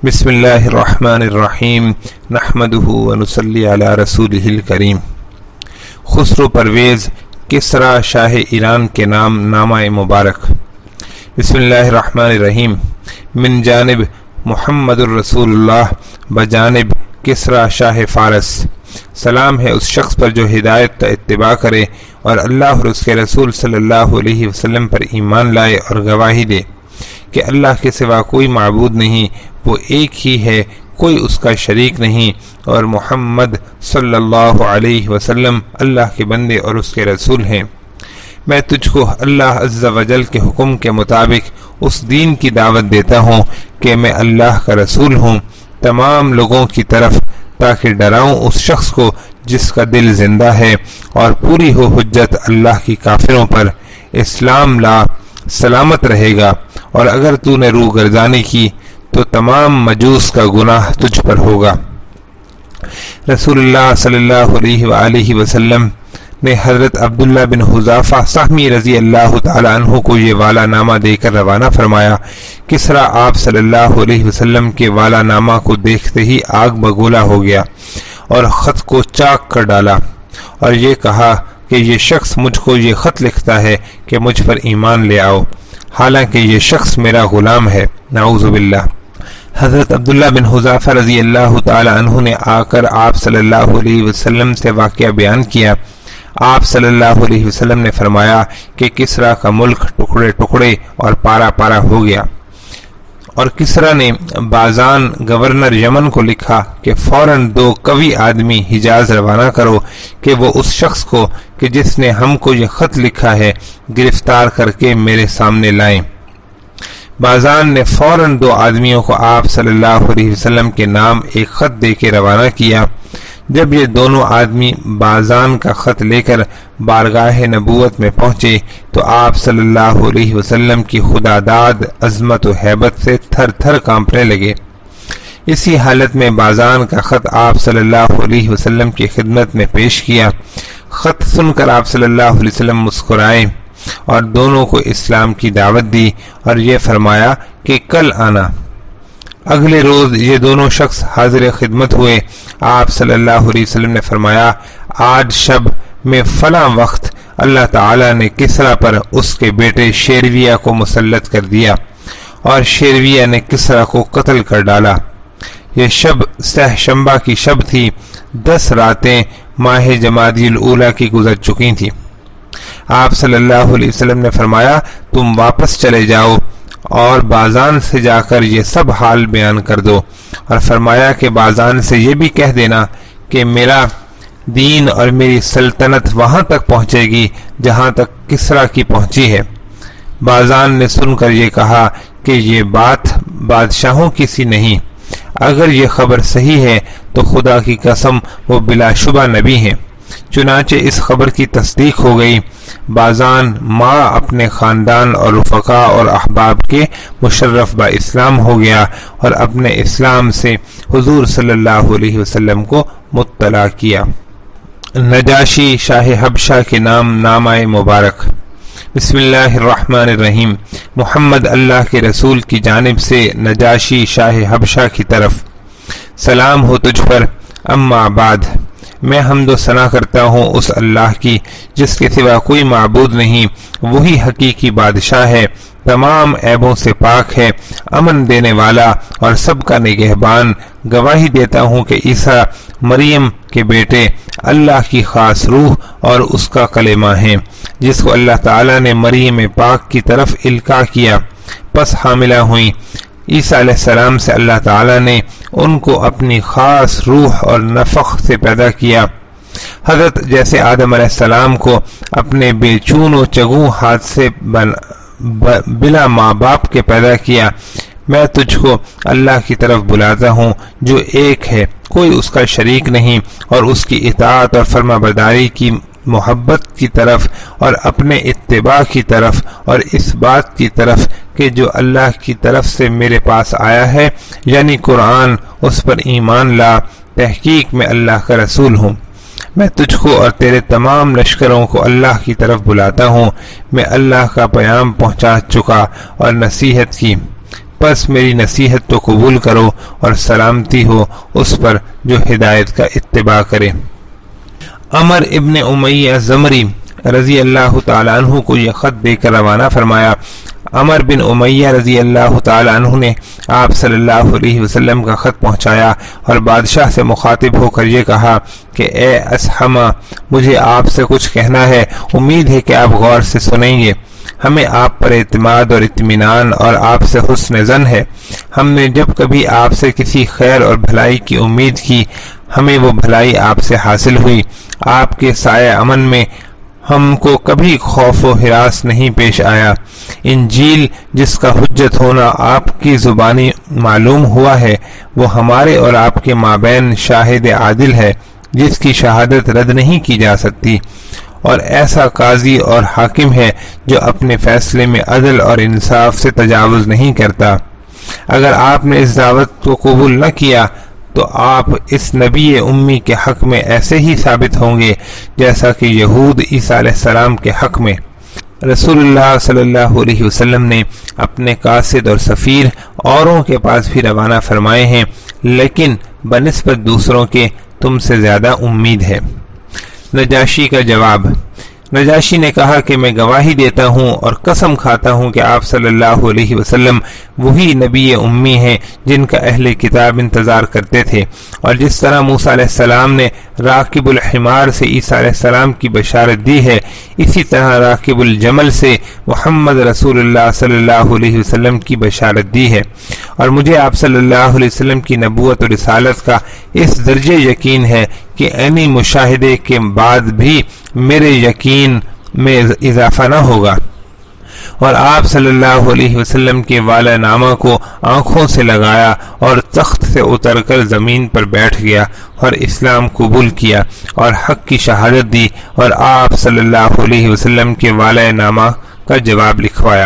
بسم اللہ الرحمن الرحیم نحمدہ ونصلی علی رسولہ الکریم۔ خسرو پرویز کسریٰ شاہ ایران کے نام نامہ مبارک۔ بسم اللہ الرحمن الرحیم۔ من جانب محمد الرسول اللہ بجانب کسریٰ شاہ فارس، سلام ہے اس شخص پر جو ہدایت کا اتباع کرے اور اللہ اور اس کے رسول صلی اللہ علیہ وسلم پر ایمان لائے اور گواہی دے کہ اللہ کے سوا کوئی معبود نہیں، وہ ایک ہی ہے، کوئی اس کا شریک نہیں، اور محمد صلی اللہ علیہ وسلم اللہ کے بندے اور اس کے رسول ہیں۔ میں تجھ کو اللہ عز و جل کے حکم کے مطابق اس دین کی دعوت دیتا ہوں کہ میں اللہ کا رسول ہوں تمام لوگوں کی طرف، تاکہ ڈراؤں اس شخص کو جس کا دل زندہ ہے اور پوری ہو حجت اللہ کی کافروں پر، اسلام لا سلامت رہے گا، اور اگر تو نے روح گردانی کی تو تمام مجوس کا گناہ تجھ پر ہوگا۔ رسول اللہ صلی اللہ علیہ وآلہ وسلم نے حضرت عبداللہ بن حذافہ سہمی رضی اللہ تعالی عنہ کو یہ والا نامہ دے کر روانہ فرمایا۔ کسریٰ آپ صلی اللہ علیہ وسلم کے والا نامہ کو دیکھتے ہی آگ بگولا ہو گیا اور خط کو چاک کر ڈالا اور یہ کہا کہ یہ شخص مجھ کو یہ خط لکھتا ہے کہ مجھ پر ایمان لے آؤ، حالانکہ یہ شخص میرا غلام ہے، نعوذ باللہ۔ حضرت عبداللہ بن حذافہ رضی اللہ تعالی عنہ نے آ کر آپ صلی اللہ علیہ وسلم سے واقعہ بیان کیا۔ آپ صلی اللہ علیہ وسلم نے فرمایا کہ کسریٰ کا ملک ٹکڑے ٹکڑے اور پارا پارا ہو گیا، اور کسریٰ نے بازان گورنر یمن کو لکھا کہ فوراً 2 قوی آدمی حجاز روانہ کرو کہ وہ اس شخص کو کہ جس نے ہم کو یہ خط لکھا ہے گرفتار کر کے میرے سامنے لائیں۔ بازان نے فوراً 2 آدمیوں کو آپ صلی اللہ علیہ وسلم کے نام ایک خط دے کے روانہ کیا۔ جب یہ دونوں آدمی بازان کا خط لے کر بارگاہ نبوت میں پہنچے تو آپ صلی اللہ علیہ وسلم کی خداداد عظمت و ہیبت سے تھر تھر کانپنے لگے۔ اسی حالت میں بازان کا خط آپ صلی اللہ علیہ وسلم کی خدمت میں پیش کیا۔ خط سن کر آپ صلی اللہ علیہ وسلم مسکرائے اور دونوں کو اسلام کی دعوت دی اور یہ فرمایا کہ کل آنا۔ اگلے روز یہ دونوں شخص حاضر خدمت ہوئے۔ آپ صلی اللہ علیہ وسلم نے فرمایا آج شب میں فلاں وقت اللہ تعالی نے کسریٰ پر اس کے بیٹے شیرویہ کو مسلط کر دیا اور شیرویہ نے کسریٰ کو قتل کر ڈالا۔ یہ شب سہ شنبہ کی شب تھی، 10 راتیں ماہ جمادی الاولیٰ کی گزر چکی تھیں۔ آپ صلی اللہ علیہ وسلم نے فرمایا تم واپس چلے جاؤ اور بازان سے جا کر یہ سب حال بیان کر دو، اور فرمایا کہ بازان سے یہ بھی کہہ دینا کہ میرا دین اور میری سلطنت وہاں تک پہنچے گی جہاں تک کسریٰ کی پہنچی ہے۔ بازان نے سن کر یہ کہا کہ یہ بات بادشاہوں کی سی نہیں، اگر یہ خبر صحیح ہے تو خدا کی قسم وہ بلا شبہ نبی ہیں۔ چنانچہ اس خبر کی تصدیق ہو گئی۔ بازان ماں اپنے خاندان اور رفقا اور احباب کے مشرف با اسلام ہو گیا اور اپنے اسلام سے حضور صلی اللہ علیہ وسلم کو مطلع کیا۔ نجاشی شاہ حبشہ کے نام نامہ مبارک۔ بسم اللہ الرحمن الرحیم۔ محمد اللہ کے رسول کی جانب سے نجاشی شاہ حبشہ کی طرف، سلام ہو تجھ پر، اما بعد۔ میں حمد و ثنا کرتا ہوں اس اللہ کی جس کے سوا کوئی معبود نہیں، وہی حقیقی بادشاہ ہے، تمام عیبوں سے پاک ہے، امن دینے والا اور سب کا نگہبان۔ گواہی دیتا ہوں کہ عیسیٰ مریم کے بیٹے اللہ کی خاص روح اور اس کا کلمہ ہیں، جس کو اللہ تعالیٰ نے مریم پاک کی طرف القاء کیا، پس حاملہ ہوئیں۔ عیسیٰ علیہ السلام سے اللہ تعالیٰ نے ان کو اپنی خاص روح اور نفخ سے پیدا کیا، حضرت جیسے آدم علیہ السلام کو اپنے بے چون و چگوں ہاتھ سے بلا ماں باپ کے پیدا کیا۔ میں تجھ کو اللہ کی طرف بلاتا ہوں جو ایک ہے، کوئی اس کا شریک نہیں، اور اس کی اطاعت اور فرما برداری کی محبت کی طرف اور اپنے اتباع کی طرف، اور اس بات کی طرف کہ جو اللہ کی طرف سے میرے پاس آیا ہے یعنی قرآن، اس پر ایمان لا، تحقیق میں اللہ کا رسول ہوں۔ میں تجھ کو اور تیرے تمام لشکروں کو اللہ کی طرف بلاتا ہوں۔ میں اللہ کا پیام پہنچا چکا اور نصیحت کی، بس میری نصیحت تو قبول کرو اور سلامتی ہو اس پر جو ہدایت کا اتباع کرے۔ عمر ابن امیہ زمری رضی اللہ تعالیٰ عنہ کو یہ خط دے کر روانہ فرمایا۔ عمر بن امیہ رضی اللہ تعالیٰ عنہ نے آپ صلی اللہ علیہ وسلم کا خط پہنچایا اور بادشاہ سے مخاطب ہو کر یہ کہا کہ اے اسحمہ، مجھے آپ سے کچھ کہنا ہے، امید ہے کہ آپ غور سے سنیں گے۔ ہمیں آپ پر اعتماد اور اطمینان اور آپ سے حسن ظن ہے۔ ہم نے جب کبھی آپ سے کسی خیر اور بھلائی کی امید کی، ہمیں وہ بھلائی آپ سے حاصل ہوئی۔ آپ کے سایہ امن میں ہم کو کبھی خوف و ہراس نہیں پیش آیا۔ انجیل جس کا حجت ہونا آپ کی زبانی معلوم ہوا ہے، وہ ہمارے اور آپ کے مابین شاہد عادل ہے، جس کی شہادت رد نہیں کی جا سکتی، اور ایسا قاضی اور حاکم ہے جو اپنے فیصلے میں عدل اور انصاف سے تجاوز نہیں کرتا۔ اگر آپ نے اس دعوت کو قبول نہ کیا تو آپ اس نبی امی کے حق میں ایسے ہی ثابت ہوں گے جیسا کہ یہود عیسیٰ علیہ السلام کے حق میں۔ رسول اللہ صلی اللہ علیہ وسلم نے اپنے قاصد اور سفیر اوروں کے پاس بھی روانہ فرمائے ہیں، لیکن بنسبت دوسروں کے تم سے زیادہ امید ہے۔ نجاشی کا جواب۔ نجاشی نے کہا کہ میں گواہی دیتا ہوں اور قسم کھاتا ہوں کہ آپ صلی اللہ علیہ وسلم وہی نبی امی ہیں جن کا اہل کتاب انتظار کرتے تھے، اور جس طرح موسیٰ علیہ السلام نے راکب الحمار سے عیسیٰ علیہ السلام کی بشارت دی ہے، اسی طرح راکب الجمل سے محمد رسول اللہ صلی اللہ علیہ وسلم کی بشارت دی ہے، اور مجھے آپ صلی اللہ علیہ وسلم کی نبوت و رسالت کا اس درجے یقین ہے کہ عینی مشاہدے کے بعد بھی میرے یقین میں اضافہ نہ ہوگا۔ اور آپ صلی اللہ علیہ وسلم کے والا نامہ کو آنکھوں سے لگایا اور تخت سے اتر کر زمین پر بیٹھ گیا اور اسلام قبول کیا اور حق کی شہادت دی، اور آپ صلی اللہ علیہ وسلم کے والا نامہ کا جواب لکھوایا۔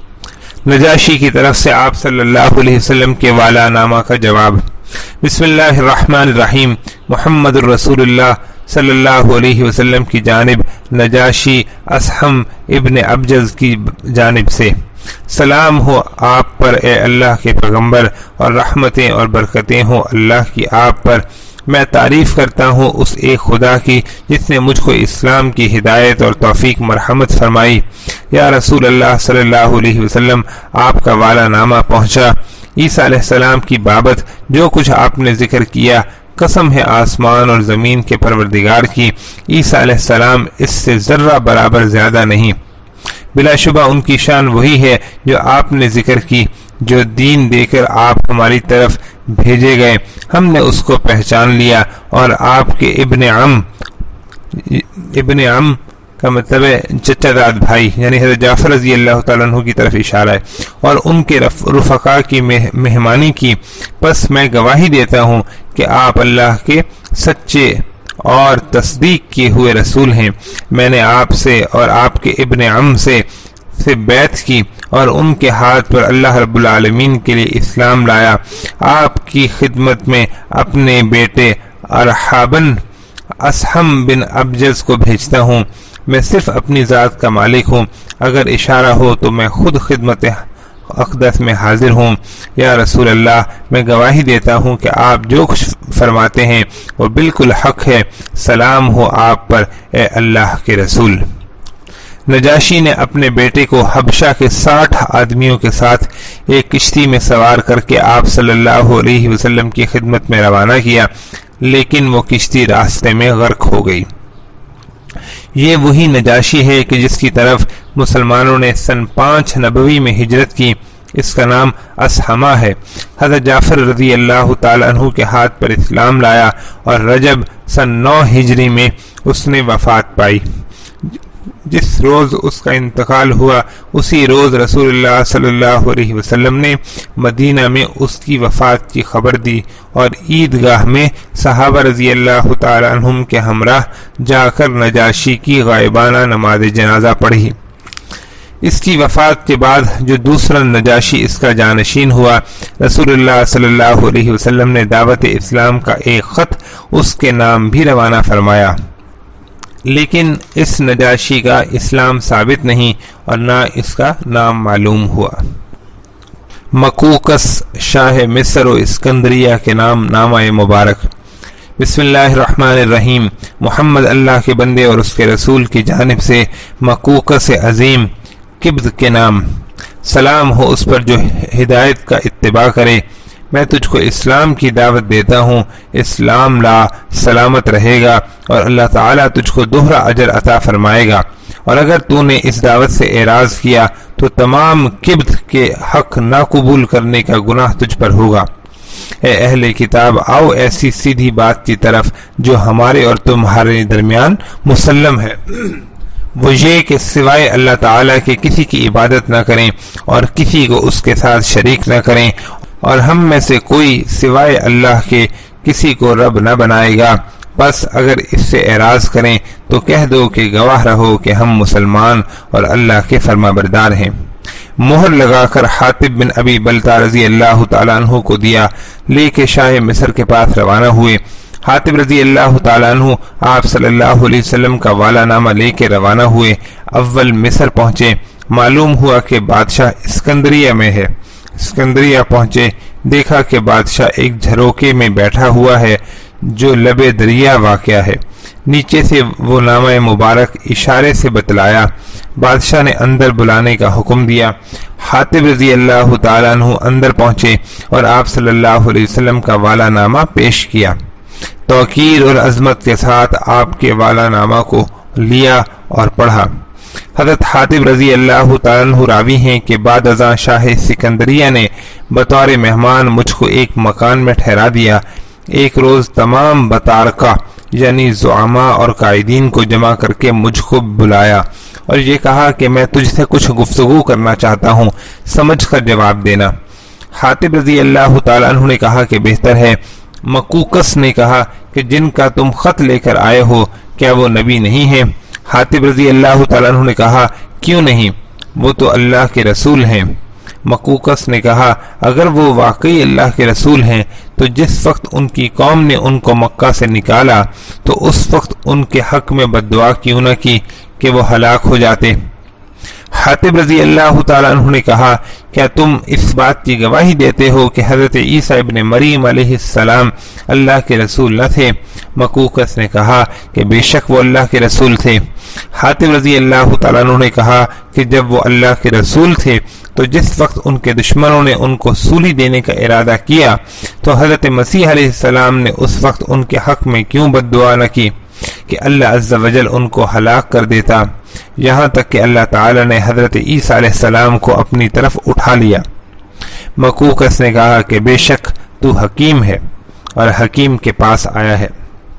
نجاشی کی طرف سے آپ صلی اللہ علیہ وسلم کے والا نامہ کا جواب۔ بسم اللہ الرحمن الرحیم۔ محمد الرسول اللہ صلی اللہ علیہ وسلم کی جانب نجاشی اسحم ابن ابجز کی جانب سے، سلام ہو آپ پر اے اللہ کے پیغمبر، اور رحمتیں اور برکتیں ہوں اللہ کی آپ پر۔ میں تعریف کرتا ہوں اس ایک خدا کی جس نے مجھ کو اسلام کی ہدایت اور توفیق مرحمت فرمائی۔ یا رسول اللہ صلی اللہ علیہ وسلم، آپ کا والا نامہ پہنچا۔ عیسیٰ علیہ السلام کی بابت جو کچھ آپ نے ذکر کیا، قسم ہے آسمان اور زمین کے پروردگار کی، عیسیٰ علیہ السلام اس سے ذرہ برابر زیادہ نہیں۔ بلا شبہ ان کی شان وہی ہے جو آپ نے ذکر کی، جو دین دے کر آپ ہماری طرف بھیجے گئے، ہم نے اس کو پہچان لیا، اور آپ کے ابن عم کا مطلب ہے چچا داد بھائی، یعنی حضرت جعفر رضی اللہ تعالیٰ عنہ کی طرف اشارہ ہے، اور ان کے رفقا کی مہمانی کی۔ پس میں گواہی دیتا ہوں کہ آپ اللہ کے سچے اور تصدیق کیے ہوئے رسول ہیں۔ میں نے آپ سے اور آپ کے ابن عم سے بیعت کی اور ان کے ہاتھ پر اللہ رب العالمین کے لیے اسلام لایا۔ آپ کی خدمت میں اپنے بیٹے ارحابن اسحم بن ابجز کو بھیجتا ہوں۔ میں صرف اپنی ذات کا مالک ہوں، اگر اشارہ ہو تو میں خود خدمت اقدس میں حاضر ہوں۔ یا رسول اللہ، میں گواہی دیتا ہوں کہ آپ جو کچھ فرماتے ہیں وہ بالکل حق ہے۔ سلام ہو آپ پر اے اللہ کے رسول۔ نجاشی نے اپنے بیٹے کو حبشہ کے 60 آدمیوں کے ساتھ ایک کشتی میں سوار کر کے آپ صلی اللہ علیہ وسلم کی خدمت میں روانہ کیا، لیکن وہ کشتی راستے میں غرق ہو گئی۔ یہ وہی نجاشی ہے کہ جس کی طرف مسلمانوں نے سن 5 نبوی میں ہجرت کی۔ اس کا نام اسحمہ ہے۔ حضرت جعفر رضی اللہ تعالیٰ عنہ کے ہاتھ پر اسلام لایا، اور رجب سن 9 ہجری میں اس نے وفات پائی۔ جس روز اس کا انتقال ہوا اسی روز رسول اللہ صلی اللہ علیہ وسلم نے مدینہ میں اس کی وفات کی خبر دی، اور عیدگاہ میں صحابہ رضی اللہ تعالی عنہم کے ہمراہ جا کر نجاشی کی غائبانہ نماز جنازہ پڑھی۔ اس کی وفات کے بعد جو دوسرا نجاشی اس کا جانشین ہوا، رسول اللہ صلی اللہ علیہ وسلم نے دعوت اسلام کا ایک خط اس کے نام بھی روانہ فرمایا، لیکن اس نجاشی کا اسلام ثابت نہیں اور نہ اس کا نام معلوم ہوا۔ مقوقس شاہ مصر و اسکندریہ کے نام نامہ مبارک۔ بسم اللہ الرحمن الرحیم۔ محمد اللہ کے بندے اور اس کے رسول کی جانب سے مقوقس عظیم قبط کے نام، سلام ہو اس پر جو ہدایت کا اتباع کرے۔ میں تجھ کو اسلام کی دعوت دیتا ہوں، اسلام لا، سلامت رہے گا اور اللہ تعالیٰ تجھ کو دوہرا اجر عطا فرمائے گا، اور اگر تو نے اس دعوت سے اعراض کیا تو تمام قبط کے حق نہ قبول کرنے کا گناہ تجھ پر ہوگا۔ اے اہل کتاب، آؤ ایسی سیدھی بات کی طرف جو ہمارے اور تمہارے درمیان مسلم ہے، وہ یہ کہ سوائے اللہ تعالیٰ کے کسی کی عبادت نہ کریں اور کسی کو اس کے ساتھ شریک نہ کریں، اور ہم میں سے کوئی سوائے اللہ کے کسی کو رب نہ بنائے گا۔ بس اگر اس سے اعراض کریں تو کہہ دو کہ گواہ رہو کہ ہم مسلمان اور اللہ کے فرما بردار ہیں۔ مہر لگا کر حاطب بن ابی بلتہ رضی اللہ تعالیٰ عنہ کو دیا، لے کے شاہ مصر کے پاس روانہ ہوئے۔ حاطب رضی اللہ تعالیٰ عنہ آپ صلی اللہ علیہ وسلم کا والا نامہ لے کے روانہ ہوئے۔ اول مصر پہنچے، معلوم ہوا کہ بادشاہ اسکندریہ میں ہے۔ اسکندریہ پہنچے، دیکھا کہ بادشاہ ایک جھروکے میں بیٹھا ہوا ہے جو لبے دریا واقع ہے۔ نیچے سے وہ نامہ مبارک اشارے سے بتلایا۔ بادشاہ نے اندر بلانے کا حکم دیا۔ حاطب رضی اللہ تعالیٰ عنہ اندر پہنچے اور آپ صلی اللہ علیہ وسلم کا والا نامہ پیش کیا۔ توقیر اور عظمت کے ساتھ آپ کے والا نامہ کو لیا اور پڑھا۔ حضرت حاطب رضی اللہ تعالیٰ عنہ راوی ہیں کہ بعد ازاں شاہ سکندریہ نے بطور مہمان مجھ کو ایک مکان میں ٹھہرا دیا۔ ایک روز تمام بطارکہ یعنی زعماء اور قائدین کو جمع کر کے مجھ کو بلایا اور یہ کہا کہ میں تجھ سے کچھ گفتگو کرنا چاہتا ہوں، سمجھ کر جواب دینا۔ حاطب رضی اللہ تعالیٰ عنہ نے کہا کہ بہتر ہے۔ مقوقس نے کہا کہ جن کا تم خط لے کر آئے ہو کیا وہ نبی نہیں ہیں؟ حاطب رضی اللہ تعالیٰ عنہ نے کہا کیوں نہیں، وہ تو اللہ کے رسول ہیں۔ مقوقس نے کہا اگر وہ واقعی اللہ کے رسول ہیں تو جس وقت ان کی قوم نے ان کو مکہ سے نکالا تو اس وقت ان کے حق میں بد دعا کیوں نہ کی کہ وہ ہلاک ہو جاتے۔ حاطب رضی اللہ تعالیٰ عنہ نے کہا کیا تم اس بات کی گواہی دیتے ہو کہ حضرت عیسیٰ ابن مریم علیہ السلام اللہ کے رسول نہ تھے؟ مقوقس نے کہا کہ بے شک وہ اللہ کے رسول تھے۔ حاطب رضی اللہ تعالیٰ عنہ نے کہا کہ جب وہ اللہ کے رسول تھے تو جس وقت ان کے دشمنوں نے ان کو سولی دینے کا ارادہ کیا تو حضرت مسیح علیہ السلام نے اس وقت ان کے حق میں کیوں بد دعا نہ کی کہ اللہ عز و جل ان کو ہلاک کر دیتا، یہاں تک کہ اللہ تعالی نے حضرت عیسیٰ علیہ السلام کو اپنی طرف اٹھا لیا۔ مقوقس نے کہا کہ بے شک تو حکیم ہے اور حکیم کے پاس آیا ہے۔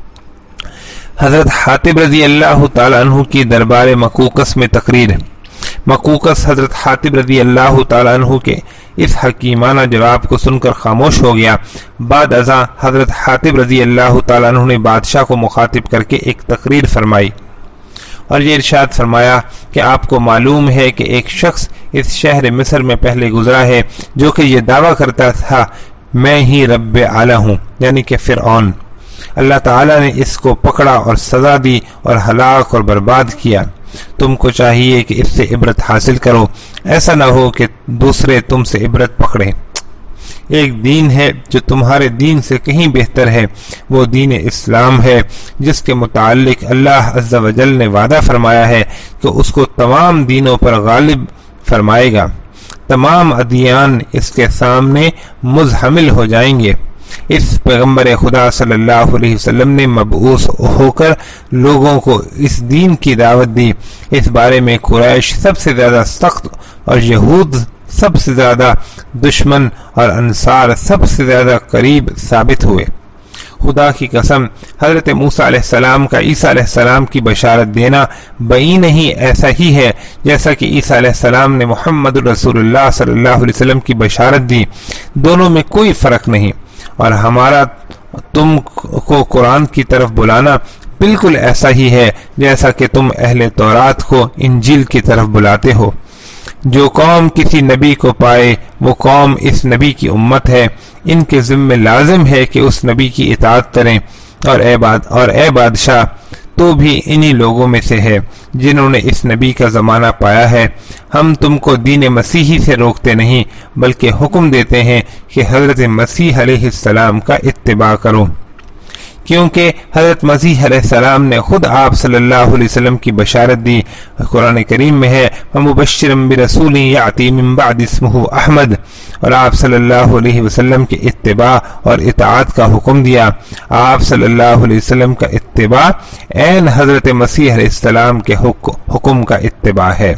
حضرت حاطب رضی اللہ تعالی عنہ کی دربار مقوقس میں تقریر۔ مقوقس حضرت حاطب رضی اللہ تعالی عنہ کے اس حکیمانہ جواب کو سن کر خاموش ہو گیا۔ بعد ازاں حضرت حاطب رضی اللہ تعالی عنہ نے بادشاہ کو مخاطب کر کے ایک تقریر فرمائی اور یہ ارشاد فرمایا کہ آپ کو معلوم ہے کہ ایک شخص اس شہر مصر میں پہلے گزرا ہے جو کہ یہ دعویٰ کرتا تھا میں ہی رب اعلیٰ ہوں، یعنی کہ فرعون۔ اللہ تعالیٰ نے اس کو پکڑا اور سزا دی اور ہلاک اور برباد کیا۔ تم کو چاہیے کہ اس سے عبرت حاصل کرو، ایسا نہ ہو کہ دوسرے تم سے عبرت پکڑیں۔ ایک دین ہے جو تمہارے دین سے کہیں بہتر ہے، وہ دین اسلام ہے جس کے متعلق اللہ عز و جل نے وعدہ فرمایا ہے کہ اس کو تمام دینوں پر غالب فرمائے گا۔ تمام ادیان اس کے سامنے مزحمل ہو جائیں گے۔ اس پیغمبر خدا صلی اللہ علیہ وسلم نے مبعوث ہو کر لوگوں کو اس دین کی دعوت دی۔ اس بارے میں قریش سب سے زیادہ سخت اور یہود سب سے زیادہ دشمن اور انصار سب سے زیادہ قریب ثابت ہوئے۔ خدا کی قسم، حضرت موسیٰ علیہ السلام کا عیسیٰ علیہ السلام کی بشارت دینا بعین ہی ایسا ہی ہے جیسا کہ عیسیٰ علیہ السلام نے محمد رسول اللہ صلی اللہ علیہ وسلم کی بشارت دی۔ دونوں میں کوئی فرق نہیں، اور ہمارا تم کو قرآن کی طرف بلانا بالکل ایسا ہی ہے جیسا کہ تم اہل تورات کو انجیل کی طرف بلاتے ہو۔ جو قوم کسی نبی کو پائے وہ قوم اس نبی کی امت ہے، ان کے ذمہ لازم ہے کہ اس نبی کی اطاعت کریں۔ اور اے بادشاہ، تو تو بھی انہی لوگوں میں سے ہے جنہوں نے اس نبی کا زمانہ پایا ہے۔ ہم تم کو دین مسیحی سے روکتے نہیں بلکہ حکم دیتے ہیں کہ حضرت مسیح علیہ السلام کا اتباع کرو، کیونکہ حضرت مسیح علیہ السلام نے خود آپ صلی اللہ علیہ وسلم کی بشارت دی۔ قرآن کریم میں ہے وَمُبَشِّرًا بِرَسُولٍ يَأْتِي مِن بَعْدِ اسْمُهُ احمد، اور آپ صلی اللہ علیہ وسلم کے اتباع اور اطاعت کا حکم دیا۔ آپ صلی اللہ علیہ وسلم کا اتباع عین حضرت مسیح علیہ السلام کے حکم کا اتباع ہے۔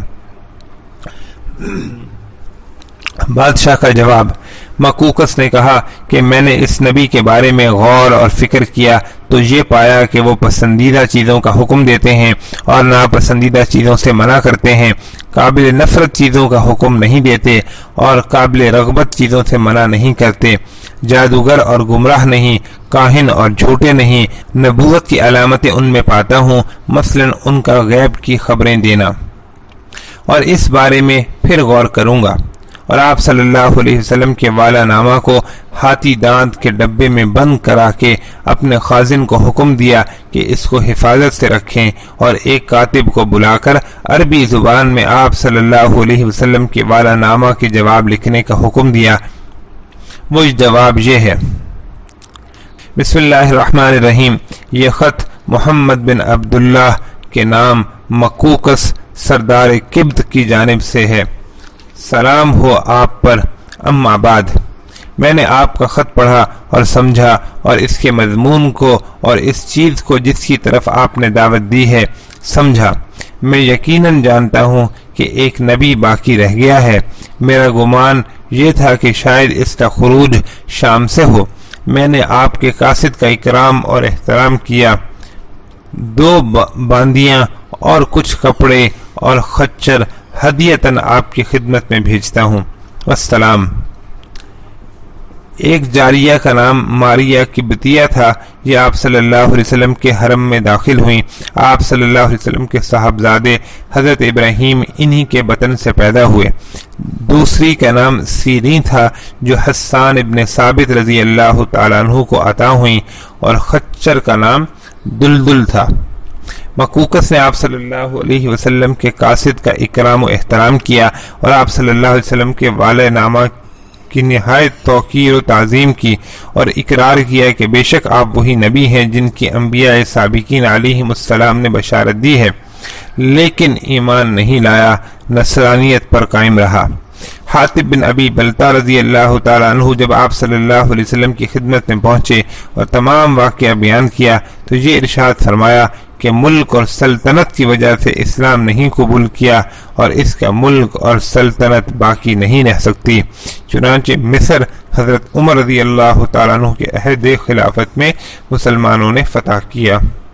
بادشاہ کا جواب۔ مقوقس نے کہا کہ میں نے اس نبی کے بارے میں غور اور فکر کیا تو یہ پایا کہ وہ پسندیدہ چیزوں کا حکم دیتے ہیں اور ناپسندیدہ چیزوں سے منع کرتے ہیں، قابل نفرت چیزوں کا حکم نہیں دیتے اور قابل رغبت چیزوں سے منع نہیں کرتے، جادوگر اور گمراہ نہیں، کاہن اور جھوٹے نہیں۔ نبوت کی علامتیں ان میں پاتا ہوں، مثلا ان کا غیب کی خبریں دینا، اور اس بارے میں پھر غور کروں گا۔ اور آپ صلی اللہ علیہ وسلم کے والا نامہ کو ہاتھی دانت کے ڈبے میں بند کرا کے اپنے خازن کو حکم دیا کہ اس کو حفاظت سے رکھیں، اور ایک کاتب کو بلا کر عربی زبان میں آپ صلی اللہ علیہ وسلم کے والا نامہ کے جواب لکھنے کا حکم دیا۔ وہ جواب یہ ہے: بسم اللہ الرحمن الرحیم، یہ خط محمد بن عبداللہ کے نام مقوقس سردار قبط کی جانب سے ہے، سلام ہو آپ پر، اما بعد۔ میں نے آپ کا خط پڑھا اور سمجھا اور اس کے مضمون کو اور اس چیز کو جس کی طرف آپ نے دعوت دی ہے سمجھا۔ میں یقیناً جانتا ہوں کہ ایک نبی باقی رہ گیا ہے۔ میرا گمان یہ تھا کہ شاید اس کا خروج شام سے ہو۔ میں نے آپ کے قاصد کا اکرام اور احترام کیا، 2 باندیاں اور کچھ کپڑے اور خچر ہدیتاً آپ کی خدمت میں بھیجتا ہوں، والسلام۔ ایک جاریہ کا نام ماریہ قبطیہ تھا، یہ آپ صلی اللہ علیہ وسلم کے حرم میں داخل ہوئیں۔ آپ صلی اللہ علیہ وسلم کے صاحبزادے حضرت ابراہیم انہی کے بطن سے پیدا ہوئے۔ دوسری کا نام سیرین تھا جو حسان ابن ثابت رضی اللہ تعالیٰ عنہ کو عطا ہوئیں، اور خچر کا نام دلدل تھا۔ مقوقس نے آپ صلی اللہ علیہ وسلم کے قاصد کا اکرام و احترام کیا اور آپ صلی اللہ علیہ وسلم کے والے نامہ کی نہایت توقیر و تعظیم کی، اور اقرار کیا کہ بے شک آپ وہی نبی ہیں جن کی انبیاء سابقین علیہم السلام نے بشارت دی ہے، لیکن ایمان نہیں لایا، نصرانیت پر قائم رہا۔ حاتب بن ابی بلتا رضی اللہ تعالیٰ عنہ جب آپ صلی اللہ علیہ وسلم کی خدمت میں پہنچے اور تمام واقعہ بیان کیا تو یہ ارشاد فرمایا کہ ملک اور سلطنت کی وجہ سے اسلام نہیں قبول کیا اور اس کا ملک اور سلطنت باقی نہیں رہ سکتی۔ چنانچہ مصر حضرت عمر رضی اللہ تعالیٰ عنہ کے عہد خلافت میں مسلمانوں نے فتح کیا۔